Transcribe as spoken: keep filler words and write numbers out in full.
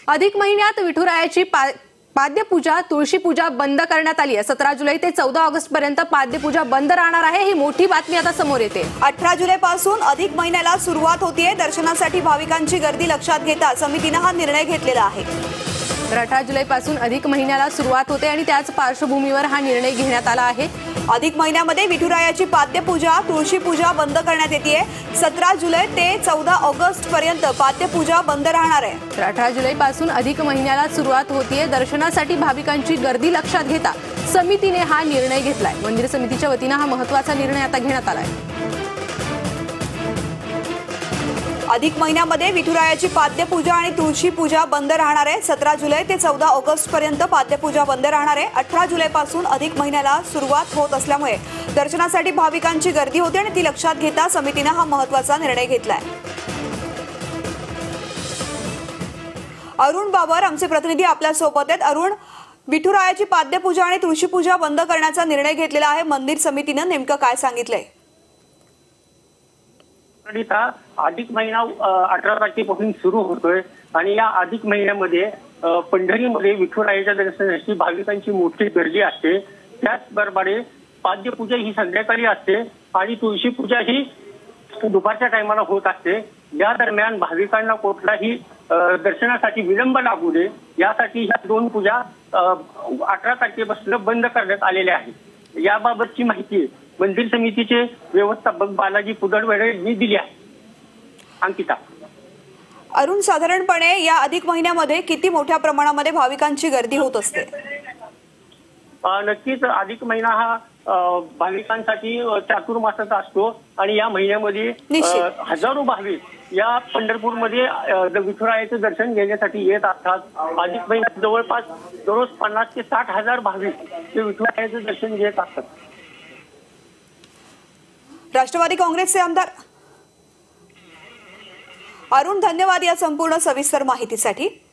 अधिक महिन्यात विठुरायाची पाद्यपूजा तुळशीपूजा बंद करण्यात आली आहे। सतरा जुलै ते चौदा ऑगस्ट पर्यंत पाद्यपूजा बंद राहणार आहे। ही मोठी बातमी आता समोर येते। अठरा जुलै पासून अधिक महिन्याला सुरुवात होतीये। दर्शनासाठी भाविकांची गर्दी लक्षात घेता समितीने हा निर्णय घेतलेला आहे। तर अठरा जुलै पासून अधिक महिन्याला सुरुवात होते आणि त्याच पार्श्वभूमीवर हा निर्णय घेण्यात आला आहे। अधिक महिन्यामध्ये विठुरायाची पाद्यपूजा तुळशीपूजा बंद करण्यात येते। सतरा जुलै ते चौदा ऑगस्ट पर्यंत पाद्यपूजा बंद राहणार आहे। तर अठरा जुलै पासून अधिक महिन्याला सुरुवात होतीये। दर्शनासाठी भाविकांची गर्दी लक्षात घेता समितीने हा निर्णय घेतलाय। मंदिर समितीच्या वतीने हा महत्त्वाचा निर्णय आता घेण्यात आलाय। अधिक महिन्यामध्ये विठुरायाची पाद्यपूजा आणि तुळशी पूजा बंद राहणार आहे। सतरा जुलै ते चौदा ऑगस्ट पर्यंत पाद्यपूजा बंद राहणार आहे। अठरा जुलै पासून अधिक महिन्याला सुरुवात होत असल्यामुळे दर्शनासाठी भाविकांची गर्दी होते आणि ती लक्षात घेता समितीने हा महत्त्वाचा निर्णय घेतलाय। अरुण बाबर आमचे प्रतिनिधी आपल्या सोबत आहेत। अरुण, विठुरायाची पाद्यपूजा आणि तुळशी पूजा बंद करण्याचा निर्णय घेतलेला आहे मंदिर समितीने, नेमकं काय सांगितलंय? अधिक महिना अठरा तारखेपासून सुरू होतोय आणि या अधिक महिन्यामध्ये पंढरीमध्ये विठुरायाच्या दर्शनासाठी भाविकांची मोठी गर्दी असते। त्याचबरोबर पाद्यपूजा ही संध्याकाळी असते आणि तुळशी पूजा ही दुपारच्या टायमाला होत असते। या दरम्यान भाविकांना कुठलाही दर्शनासाठी विलंब लागू नये यासाठी ह्या दोन पूजा अठरा तारखेपासून बंद करण्यात आलेल्या आहेत। याबाबतची माहिती मंदिर समितीचे व्यवस्थापक बालाजी पुदडवडे यांनी दिली आहे। अंकिता, अरुण, साधारणपणे या अधिक महिन्यामध्ये किती मोठ्या प्रमाणामध्ये भाविकांची गर्दी होत असते? नक्कीच अधिक महिना हा भाविकांसाठी चातुर्मासाचा असतो आणि या महिन्यामध्ये हजारो भाविक या पंढरपूरमध्ये विठुरायाचे दर्शन घेण्यासाठी येत असतात। अधिक महिन्यात जवळपास दररोज पन्नास ते साठ हजार भाविक हे विठुरायाचे दर्शन घेत असतात। राष्ट्रवादी काँग्रेसचे आमदार अरुण, धन्यवाद या संपूर्ण सविस्तर माहितीसाठी।